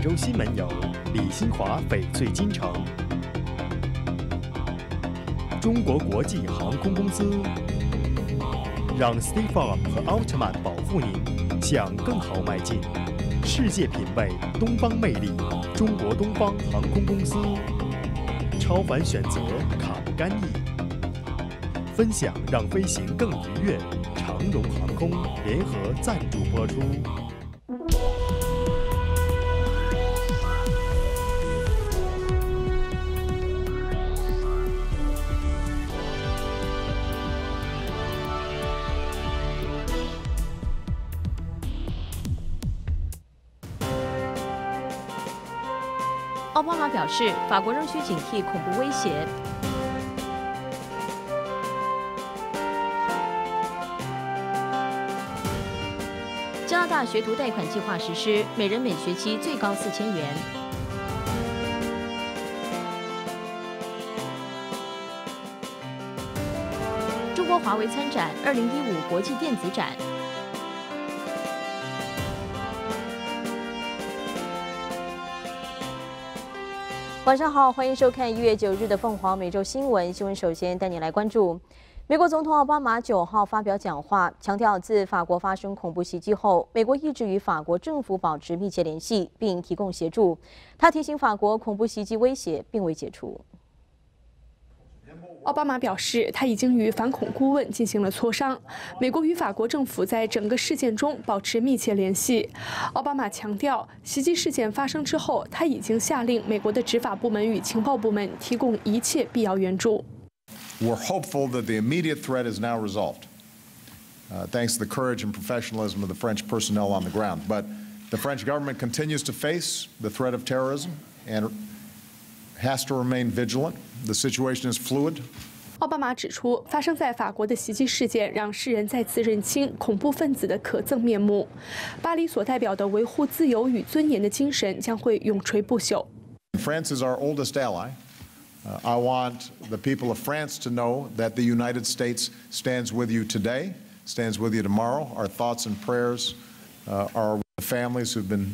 洲新门有李新华翡翠金城。中国国际航空公司让 State Farm 和奥特曼保护您向更好迈进。世界品味，东方魅力，中国东方航空公司。超凡选择，坎干易。分享让飞行更愉悦，长荣航空联合赞助播出。 奥巴马表示，法国仍需警惕恐怖威胁。加拿大学徒贷款计划实施，每人每学期最高4000元。中国华为参展2015国际电子展。晚上好，欢迎收看1月9日的凤凰每周新闻。新闻首先带你来关注，美国总统奥巴马9号发表讲话，强调自法国发生恐怖袭击后，美国一直与法国政府保持密切联系，并提供协助。他提醒法国，恐怖袭击威胁并未解除。 奥巴马表示，他已经与反恐顾问进行了磋商。美国与法国政府在整个事件中保持密切联系。奥巴马强调，袭击事件发生之后，他已经下令美国的执法部门与情报部门提供一切必要援助。 We're hopeful that the immediate threat is now resolved, thanks to the courage and professionalism of the French personnel on the ground. But the French government continues to face the threat of terrorism and has to remain vigilant. The situation is fluid. 奥巴马指出，发生在法国的袭击事件让世人再次认清恐怖分子的可憎面目。巴黎所代表的维护自由与尊严的精神将会永垂不朽。 France is our oldest ally. I want the people of France to know that the United States stands with you today, stands with you tomorrow. Our thoughts and prayers are with the families who've been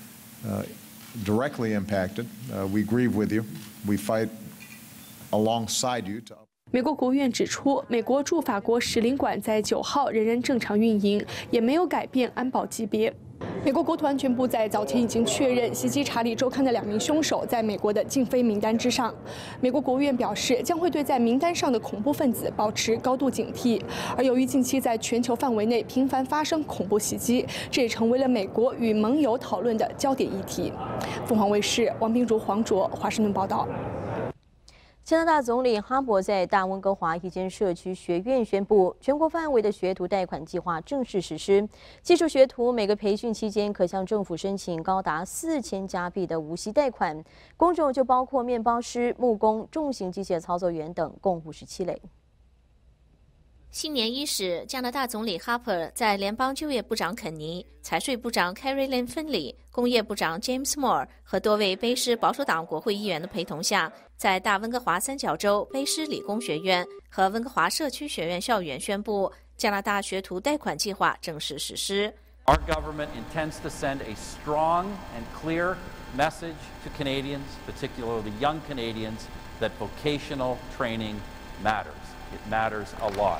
directly impacted. We grieve with you. We fight alongside you. 美国国务院指出，美国驻法国使领馆在9号仍然正常运营，也没有改变安保级别。美国国土安全部在早前已经确认，袭击《查理周刊》的2名凶手在美国的禁飞名单之上。美国国务院表示，将会对在名单上的恐怖分子保持高度警惕。而由于近期在全球范围内频繁发生恐怖袭击，这也成为了美国与盟友讨论的焦点议题。凤凰卫视王冰如、黄卓华盛顿报道。 加拿大总理哈珀在大温哥华一间社区学院宣布，全国范围的学徒贷款计划正式实施。技术学徒每个培训期间可向政府申请高达4000加币的无息贷款，工种就包括面包师、木工、重型机械操作员等，共57类。 新年伊始，加拿大总理 Harper 在联邦就业部长肯尼、财税部长 Carrie Lynn 芬里、工业部长 James Moore 和多位卑诗保守党国会议员的陪同下，在大温哥华三角洲卑诗理工学院和温哥华社区学院校园宣布，加拿大学徒贷款计划正式实施。 Our government intends to send a strong and clear message to Canadians, particularly young Canadians, that vocational training matters. It matters a lot.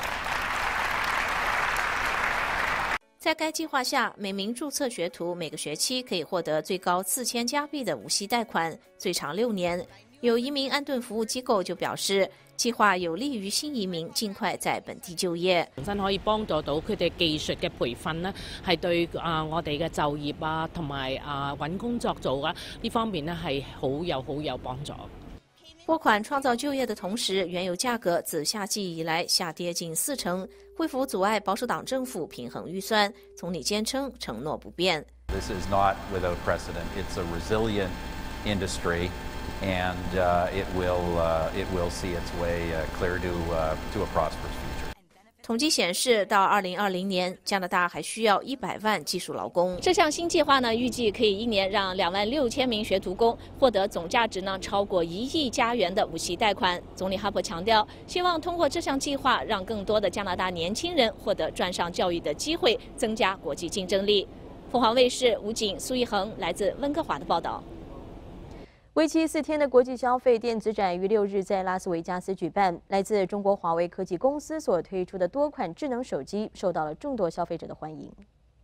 在该计划下，每名注册学徒每个学期可以获得最高4000加币的无息贷款，最长6年。有移民安頓服務機構就表示，計劃有利於新移民盡快在本地就業。 本身可以幫助到佢哋技術嘅培訓呢，係對我哋嘅就業啊，同埋揾工作做啊呢方面呢係好有幫助。 拨款創造就業的同時，原油價格自夏季以來下跌近40%，恢復阻礙保守黨政府平衡預算。總理堅稱承諾不變。 This is not without precedent. It's a resilient industry, and it will see its way clear to a prosperous future. 统计显示，到2020年，加拿大还需要100万技术劳工。 这项新计划呢，预计可以一年让26000名学徒工获得总价值呢超过1亿加元的无息贷款。总理哈珀强调，希望通过这项计划，让更多的加拿大年轻人获得赚上教育的机会，增加国际竞争力。 凤凰卫视吴景、苏一恒来自温哥华的报道。 为期4天的国际消费电子展于6日在拉斯维加斯举办。来自中国华为科技公司所推出的多款智能手机受到了众多消费者的欢迎。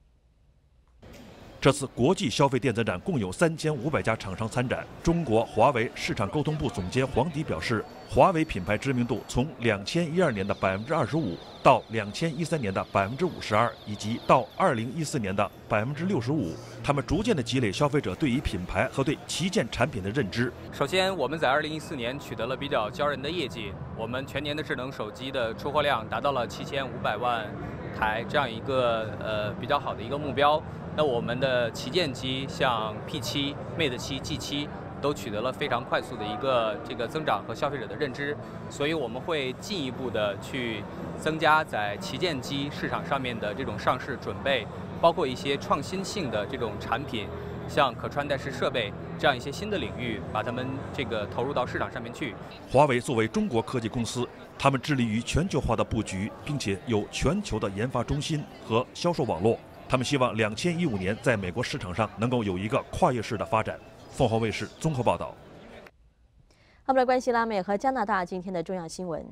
这次国际消费电子展共有3500家厂商参展。中国华为市场沟通部总监黄迪表示，华为品牌知名度从2012年的25%到2013年的52%，以及到2014年的65%，他们逐渐地积累消费者对于品牌和对旗舰产品的认知。 首先，我们在2014年取得了比较骄人的业绩，我们全年的智能手机的出货量达到了7500万台，这样一个比较好的一个目标。那我们的旗舰机像 P7、Mate 7、G7都取得了非常快速的一个增长和消费者的认知，所以我们会进一步的去增加在旗舰机市场上面的这种上市准备，包括一些创新性的这种产品，像可穿戴式设备这样一些新的领域，把它们投入到市场上面去。 华为作为中国科技公司，他们致力于全球化的布局，并且有全球的研发中心和销售网络。他们希望2015年在美国市场上能够有一个跨越式的发展。凤凰卫视综合报道。 我们来关心拉美和加拿大今天的重要新闻。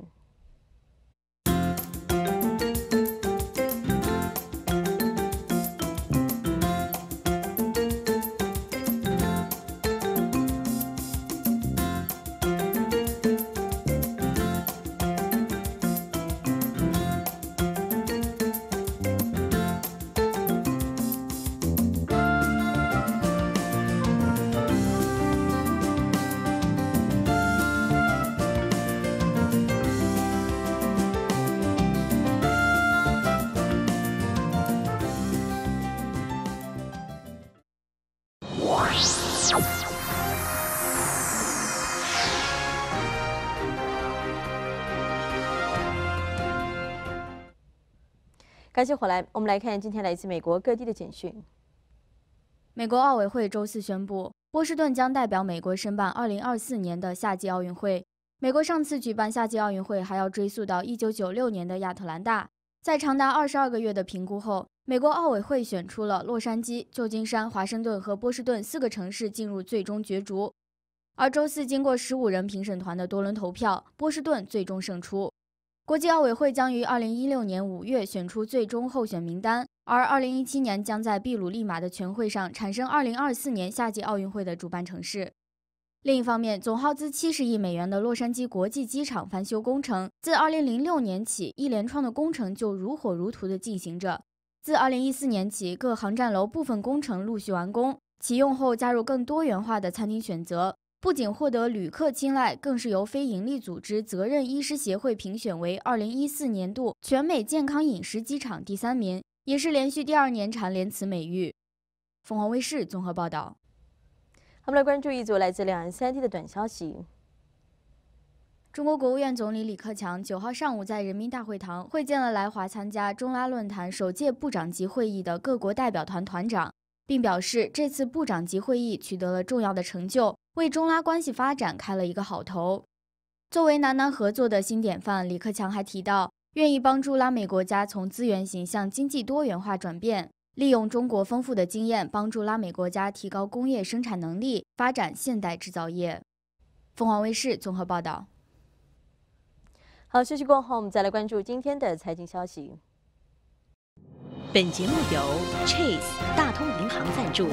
感谢回来，我们来看今天来自美国各地的简讯。 美国奥委会周四宣布，波士顿将代表美国申办2024年的夏季奥运会。美国上次举办夏季奥运会还要追溯到1996年的亚特兰大。在长达22个月的评估后，美国奥委会选出了洛杉矶、旧金山、华盛顿和波士顿4个城市进入最终角逐。而周四经过15人评审团的多轮投票，波士顿最终胜出。国际奥委会将于2016年5月选出最终候选名单，而2017年将在秘鲁利马的全会上产生2024年夏季奥运会的主办城市。另一方面，总耗资70亿美元的洛杉矶国际机场翻修工程，自2006年起，一连串的工程就如火如荼地进行着。自2014年起，各航站楼部分工程陆续完工，启用后加入更多元化的餐厅选择。不仅获得旅客青睐，更是由非营利组织责任医师协会评选为2014年度全美健康饮食机场第3名，也是连续第2年蝉联此美誉。凤凰卫视综合报道。 我们来关注一组来自两岸3地的短消息。 中国国务院总理李克强9号上午在人民大会堂会见了来华参加中拉论坛首届部长级会议的各国代表团团长，并表示这次部长级会议取得了重要的成就，为中拉关系发展开了一个好头。作为南南合作的新典范，李克强还提到，愿意帮助拉美国家从资源型向经济多元化转变，利用中国丰富的经验，帮助拉美国家提高工业生产能力，发展现代制造业。凤凰卫视综合报道。 好，休息过后，我们再来关注今天的财经消息。 本节目由 Chase 大通银行赞助。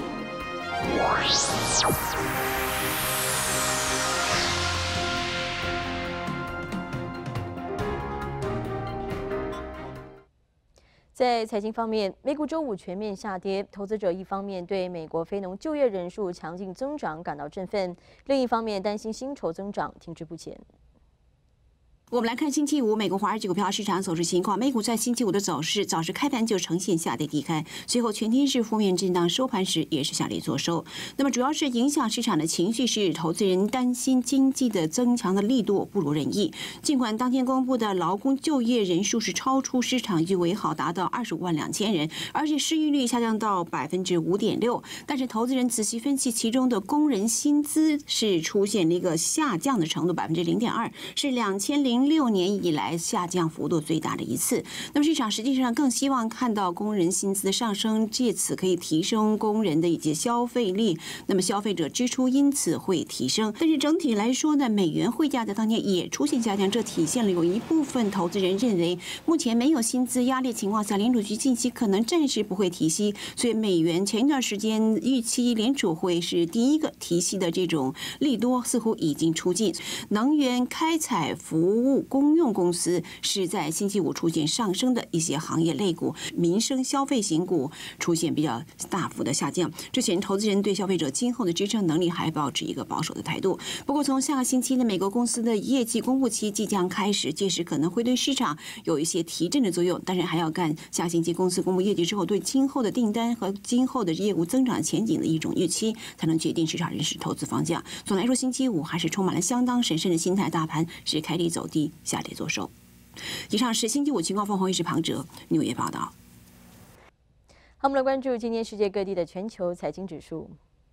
在财经方面，美股周五全面下跌，投资者一方面对美国非农就业人数强劲增长感到振奋，另一方面担心薪酬增长停滞不前。 我们来看星期五美国华尔街股票市场走势情况。美股在星期五的走势，早市开盘就呈现下跌低开，随后全天是负面震荡，收盘时也是下跌作收。那么主要是影响市场的情绪是投资人担心经济的增强的力度不如人意。尽管当天公布的劳工就业人数是超出市场预为好，达到25万2千人，而且失业率下降到5.6%，但是投资人仔细分析其中的工人薪资是出现了一个下降的程度，0.2%，是2000 2006年以来下降幅度最大的一次。那么市场实际上更希望看到工人薪资的上升，借此可以提升工人的以及消费力，那么消费者支出因此会提升。但是整体来说呢，美元汇价在当天也出现下降，这体现了有一部分投资人认为，目前没有薪资压力情况下，联储局近期可能暂时不会提息，所以美元前一段时间预期联储会是第一个提息的这种利多似乎已经出尽。能源、开采、服务、公用公司是在星期五出现上升的一些行业类股，民生消费型股出现比较大幅的下降。之前投资人对消费者今后的支撑能力还保持一个保守的态度。不过从下个星期的美国公司的业绩公布期即将开始，届时可能会对市场有一些提振的作用。当然还要看下星期公司公布业绩之后对今后的订单和今后的业务增长前景的一种预期，才能决定市场人士投资方向。总的来说，星期五还是充满了相当审慎的心态，大盘是开低走低，下跌做收。以上是星期五情况，凤凰卫视庞哲纽约报道。 好，我们来关注今天世界各地的全球财经指数。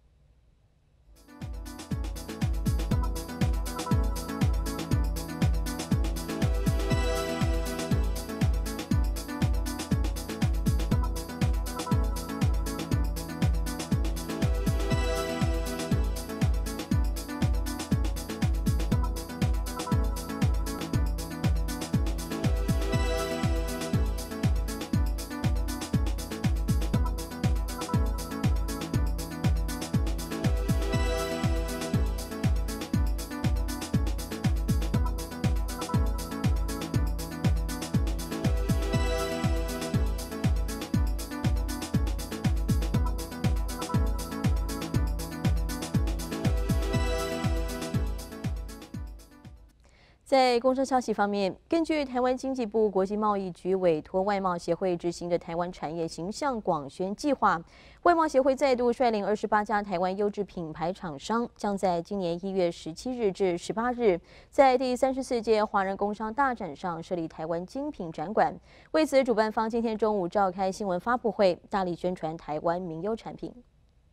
在工商消息方面，根据台湾经济部国际贸易局委托外贸协会执行的台湾产业形象广宣计划，外贸协会再度率领28家台湾优质品牌厂商，将在今年1月17日至18日，在第34届华人工商大展上设立台湾精品展馆。为此，主办方今天中午召开新闻发布会，大力宣传台湾名优产品。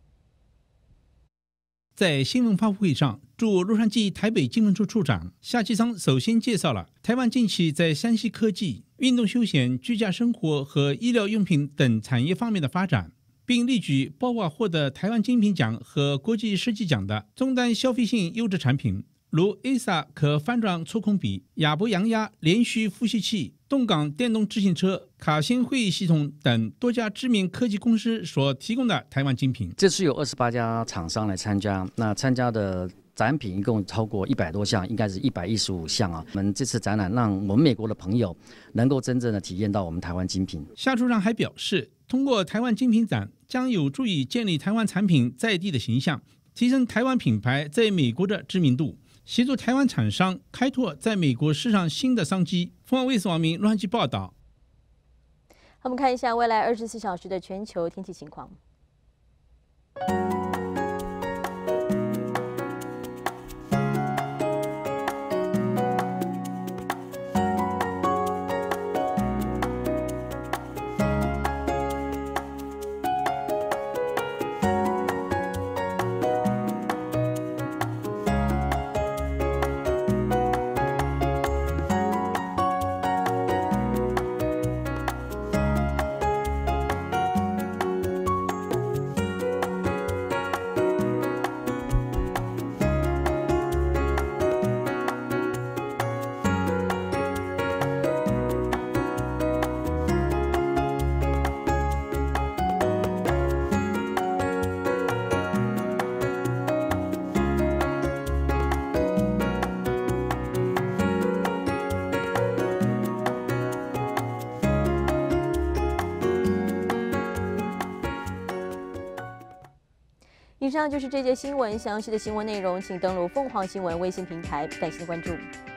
在新闻发布会上，驻洛杉矶台北经文处处长夏继昌首先介绍了台湾近期在山西科技、运动休闲、居家生活和医疗用品等产业方面的发展，并例举包括获得台湾精品奖和国际设计奖的中端消费性优质产品，如 ASA 可翻转触控笔、亚博扬压连续呼吸器、动感电动自行车、卡芯会议系统等多家知名科技公司所提供的台湾精品。 这次有28家厂商来参加，那参加的展品一共超过100多项，应该是115项啊。我们这次展览让我们美国的朋友能够真正的体验到我们台湾精品。 夏处长还表示，通过台湾精品展将有助于建立台湾产品在地的形象，提升台湾品牌在美国的知名度，协助台湾厂商开拓在美国市场新的商机。凤凰卫视网民洛杉矶报道。 我们看一下未来24小时的全球天气情况。以上就是这节新闻，详细的新闻内容请登录凤凰新闻微信平台。感谢关注。